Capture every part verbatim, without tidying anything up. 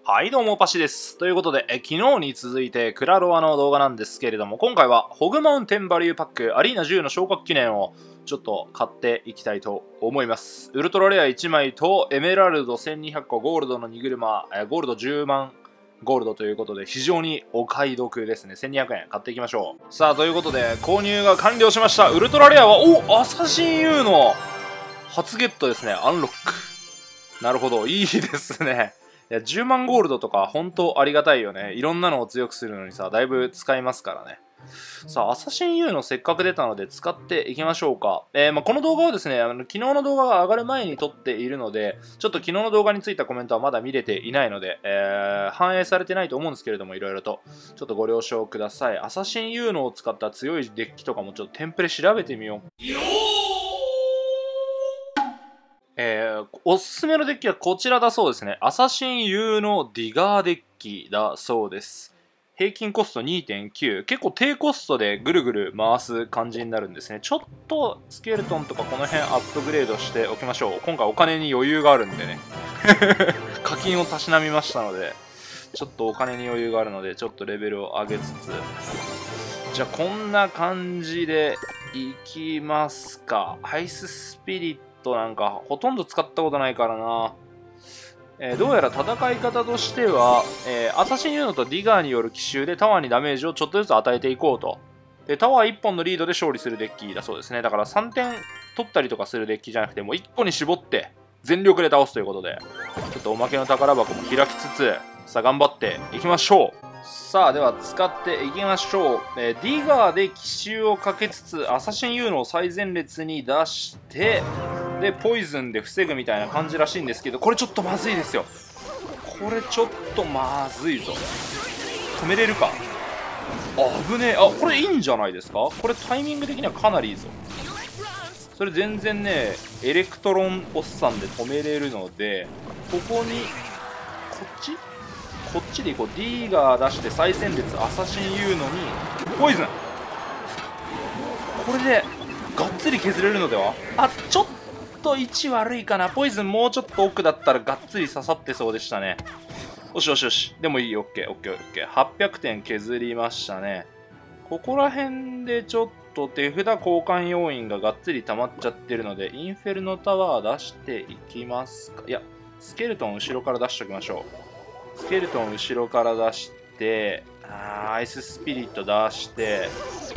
はいどうもパシです。ということでえ昨日に続いてクラロワの動画なんですけれども、今回はホグマウンテンバリューパックアリーナじゅうの昇格記念をちょっと買っていきたいと思います。ウルトラレアいちまいとエメラルドせんにひゃくこ、ゴールドの荷車、ゴールドじゅうまんゴールドということで非常にお買い得ですね。せんにひゃくえん買っていきましょう。さあということで購入が完了しました。ウルトラレアはおアサシン ユー の初ゲットですね。アンロック。なるほど、いいですね。いやじゅうまんゴールドとか本当ありがたいよね。いろんなのを強くするのにさ、だいぶ使いますからね。さあ、アサシン ユー のせっかく出たので使っていきましょうか。えー、まあ、この動画はですね、あの昨日の動画が上がる前に撮っているので、ちょっと昨日の動画についたコメントはまだ見れていないので、えー、反映されてないと思うんですけれども、いろいろと。ちょっとご了承ください。アサシン ユー のを使った強いデッキとかもちょっとテンプレ調べてみよう。えー、おすすめのデッキはこちらだそうですね。アサシン ユー のディガーデッキだそうです。平均コスト にてんきゅう。結構低コストでぐるぐる回す感じになるんですね。ちょっとスケルトンとかこの辺アップグレードしておきましょう。今回お金に余裕があるんでね。課金をたしなみましたので、ちょっとお金に余裕があるので、ちょっとレベルを上げつつ。じゃあこんな感じでいきますか。アイススピリット。なんかほとんど使ったことないからな、えー、どうやら戦い方としては、えー、アサシン ユー のとディガーによる奇襲でタワーにダメージをちょっとずつ与えていこうと。でタワーいっぽんのリードで勝利するデッキだそうですね。だからさんてん取ったりとかするデッキじゃなくて、もういっこに絞って全力で倒すということで、ちょっとおまけの宝箱も開きつつ、さあ頑張っていきましょう。さあでは使っていきましょう。えー、ディガーで奇襲をかけつつアサシン ユー の最前列に出して、でポイズンで防ぐみたいな感じらしいんですけど、これちょっとまずいですよ。これちょっとまずいぞ。止めれるか。あぶねえ。あ、これいいんじゃないですか。これタイミング的にはかなりいいぞ。それ全然ねエレクトロンおっさんで止めれるので、ここにこっちこっちでいこう。ディーガー出して最前列アサシン ユー のにポイズン。これでがっつり削れるのでは。あ、ちょっと位置悪いかな。ポイズンもうちょっと奥だったらがっつり刺さってそうでしたね。よしよしよし。でもいい。オッケーオッケーオッケー。はっぴゃくてん削りましたね。ここら辺でちょっと手札交換要因ががっつり溜まっちゃってるので、インフェルノタワー出していきますか。いや、スケルトン後ろから出しておきましょう。スケルトン後ろから出して、あーアイススピリット出して、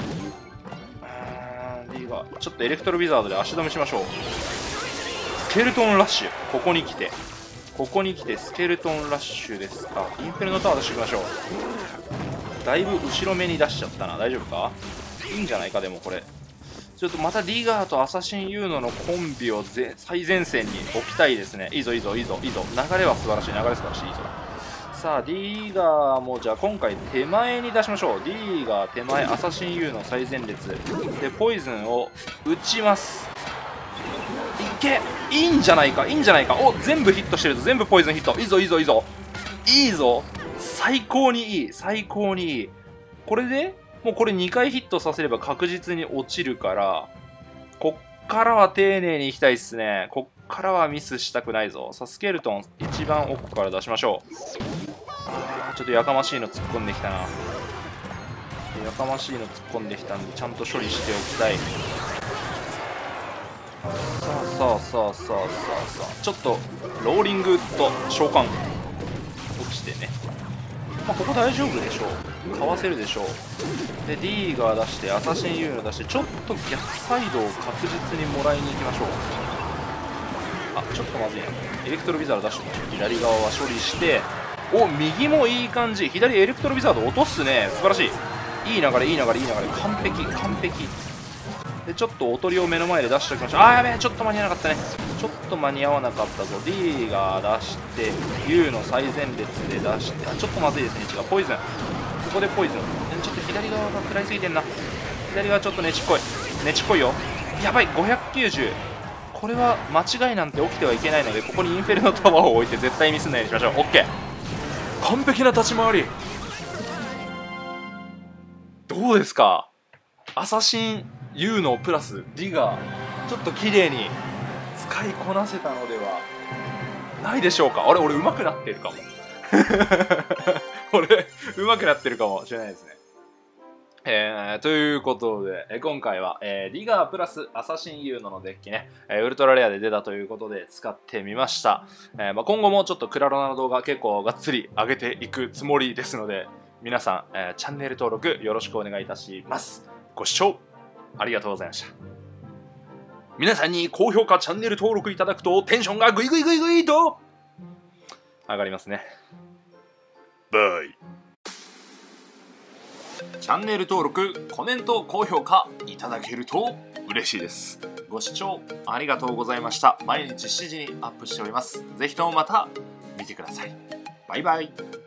ちょっとエレクトロウィザードで足止めしましょう。スケルトンラッシュ。ここに来てここに来てスケルトンラッシュですか。インフェルノタワー出していきましょう。だいぶ後ろ目に出しちゃったな。大丈夫か。いいんじゃないか。でもこれちょっとまたディガーとアサシン ユー のコンビをぜ最前線に置きたいですね。いいぞいいぞいいぞいいぞ。流れは素晴らしい。流れ素晴らしい。いいぞ。さあディーガーもじゃあ今回手前に出しましょう。ディーガー手前、アサシン ユー の最前列でポイズンを打ちます。いけ、いいんじゃないかいいんじゃないか。お、全部ヒットしてるぞ。全部ポイズンヒット。いいぞいいぞいいぞいいぞ。最高にいい。最高にいい。これでもうこれにかいヒットさせれば確実に落ちるから、こっからは丁寧にいきたいっすね。こっからはミスしたくないぞ。さあスケルトン一番奥から出しましょう。あーちょっとやかましいの突っ込んできたな。やかましいの突っ込んできたんでちゃんと処理しておきたい。さあさあさあさあさあさあ、ちょっとローリングウッド召喚落ちてね。まあここ大丈夫でしょう。かわせるでしょう。で D が出してアサシン ユー の出して、ちょっと逆サイドを確実にもらいに行きましょう。あ、ちょっとまずいな。エレクトロウィザード出しておきましょう。左側は処理して、お、右もいい感じ。左エレクトロウィザード落とすね。素晴らしい。いい流れいい流れいい流れ。完璧完璧で、ちょっとおとりを目の前で出しておきましょう。あーやべえ、ちょっと間に合わなかったね。ちょっと間に合わなかったぞ。 D が出して ユー の最前列で出して、あ、ちょっとまずいですね。違う、ポイズン。ここでポイズン。ちょっと左側が食らいすぎてんな。左側ちょっとねちっこいねちっこいよ。やばい。ごひゃくきゅうじゅう。これは間違いなんて起きてはいけないので、ここにインフェルノタワーを置いて絶対ミスんないようにしましょう。 OK。 完璧な立ち回り。どうですか。アサシン ユー のプラス D がちょっと綺麗に使いこなせたのではないでしょうか。あれ俺上手くなってるかも。 俺上手くなってるかもしれないですね。えー、ということで、え今回は、えー、リガープラスアサシンユーノのデッキね、えー、ウルトラレアで出たということで使ってみました。えーまあ、今後もちょっとクラロナの動画結構がっつり上げていくつもりですので、皆さん、えー、チャンネル登録よろしくお願いいたします。ご視聴ありがとうございました。皆さんに高評価、チャンネル登録いただくとテンションがグイグイグイグイと上がりますね。バイ。チャンネル登録、コメント、高評価いただけると嬉しいです。ご視聴ありがとうございました。毎日しちじにアップしております。ぜひともまた見てください。バイバイ。